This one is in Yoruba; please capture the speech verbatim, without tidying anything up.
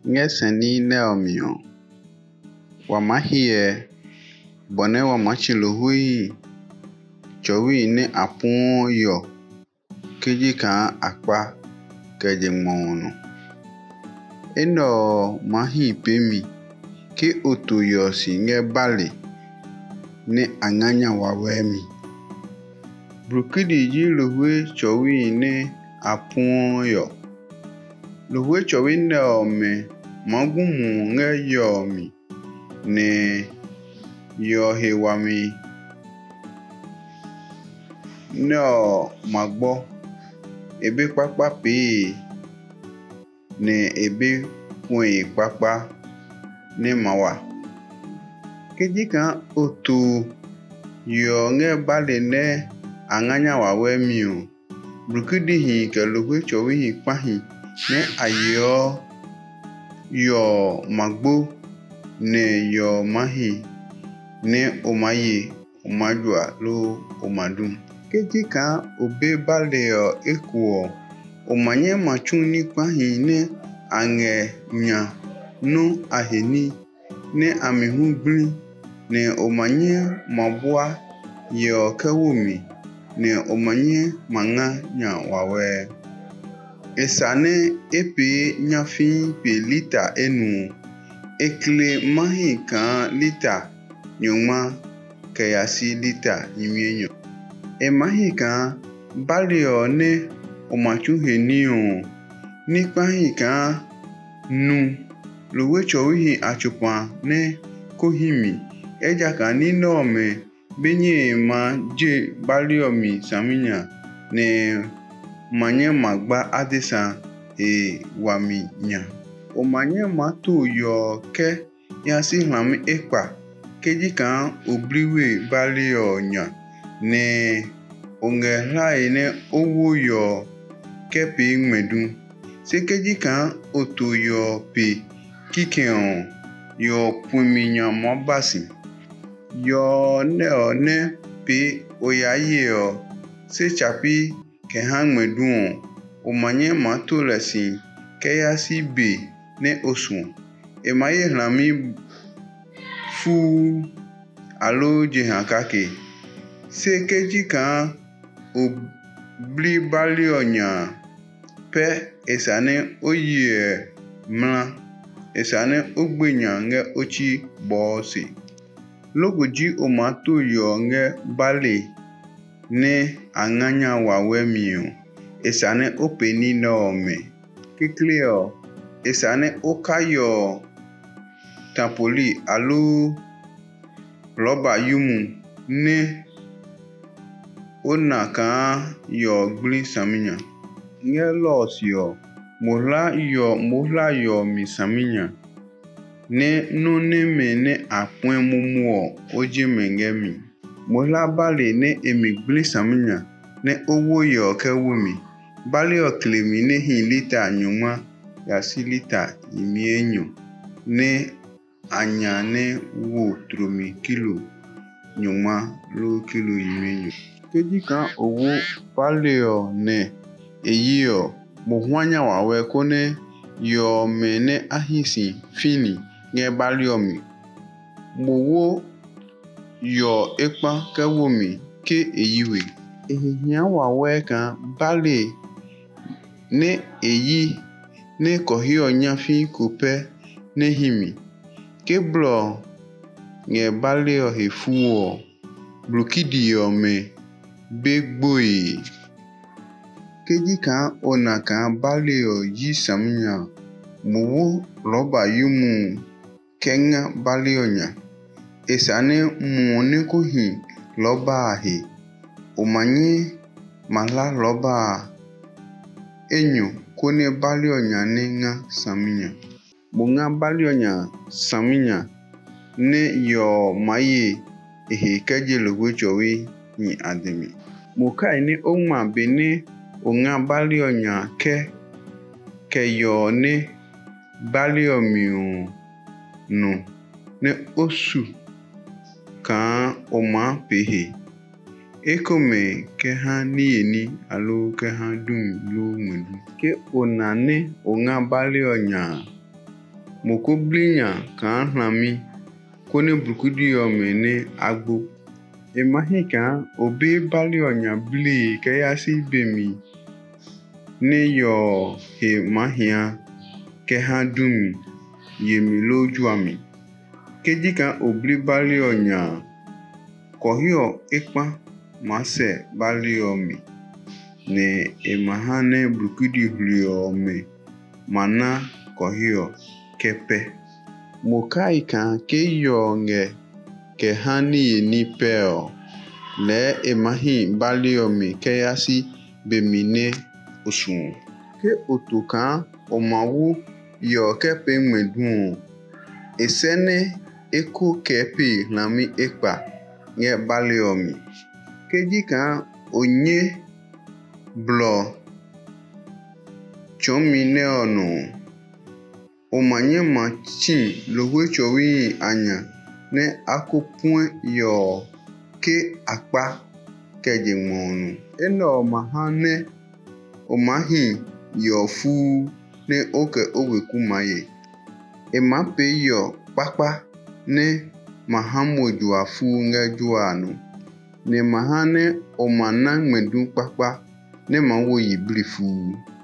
Ngeseni neomio. Wamahie bone wamachiluhui. Chowi ne apun yo. Keji kan akpa keje mono. Eno mahi pemi. Ke otu yo si nge bali. Ne anganya wawemi. Brukidi ji luhui chowi ne apun yo. Luhui chowi ne ome. Magumu nge yo mi. Ne yo hewami. No magbo. Ebe kpakpa pe. Ne ebe kwen kpakpa. Ne mawa. Keji kan otu yo nge bale ne anganya wawe miyo. Brukidi hi ke luhui chowi hi pahi. Ne ayo yo magbo. Ne yo mahi. Ne omaye. Omajwa lo omadum. Keji kan obe bale yo ekuo. Omanye machun ni pahi ne ange nya. No aheni. Ne amihu bli. Ne omanye mabwa yo kewumi. Ne omanye manga nya wawe. Esane epe nyafi pe lita enu. Ekle mahi kan lita nyoma kayasi lita imienyo. E mahi kan bali yo ne omachu heniyo. Ni pahi kan nu. Luwe chowihi achupa ne kohimi. Eja kan ni no me benye ma je bali yo mi saminya. Ne manye magba adesa e wami nya. Omanye matu yo ke yasi lami ekpa. Keji kan obliwe bali yo nya. Ne onge lai ne owo yo kepi ngmedu. Se keji kan otu yo pe kikeon yo pumi nya mabasi. Yo ne o ne pe oyaye yo se chapi ke hang ngmedu. Omanye matu lesi ke yasi be ne osu. Emaye lami fu alo jehankake. Se keji kan obli bali onya. Pe esane oye mla. Esane ogbenya nge ochi bosi. Logoji omatu yo nge bali ne anganya wawe miyo. Esane openi no me. Kikli yo. Esane okayo tampoli alo roba yumu ne ona kan yo gli saminya. Nge los yo. Mohla yo mohla yo mi saminya. Ne no ne me ne apwen mumu oje mengemi. Mohla bali ne emi gli saminya. Ne owo yo ke wumi. Bali yo klemi ne hi lita nyuma. Yasi lita imienyo. Ne anya ne wo tromi kilo. Nyuma lo kilo imienyo. Keji kan owo bali yo ne eyi yo. Mohwanya wawe kone yo me ne ahisi fini nge bali yo mi. Mowo yo ekpa ke wumi ke eyiwe. Ehihia wawe kan bali ne eyi ne kohio nyafi kupe ne himi. Keblo nge bali yo hefuo. Brukidi yo me begboi. Keji kan ona kan bali yo yi saminya. Mowo roba yumu kenga bali yo nya. Esane muone kuhi loba ahe. Omanye mala loba enyo kone bali yo nya ne nga saminya. Bunga bali yo nya saminya. Ne yo maye ehe keje luwe chowi ni ademi. Mukai ne oma bene onga bali yo nya ke ke yo ne bali yo miyo no ne osu kan oma pehe. Ekome ke ha ni eni alo ke ha dum lo mwedu. Ke onane onga bali yo nya mokoblinya kan hlami kone brukudi yo me ne agbo. Emahi kan obe bali onya bli kayasi bemi ne yo he mahia ke ha dumi yemi loju ami. Keji kan obli bali onya kohio ekpa mase bali omi ne emahane brukudi hulio me mana kohio kepe. Mokai kan ke yo nge ke hani ni peo le emahi bali omi ke yasi bemine osun. Ke otukan omawu yo kepe medun esene eko kepe lami ekpa nge bali omi. Keji kan onye blo chomi ne onu omanye machin lowe chowi anya ne akopun yo ke akpa keje monu. Eno mahane omahi yo fu ne oke oweku maye. Emape yo pakpa ne mahamoju afu nge juanu. Ne mahane omana medun pakpa ne mawo yiblifu.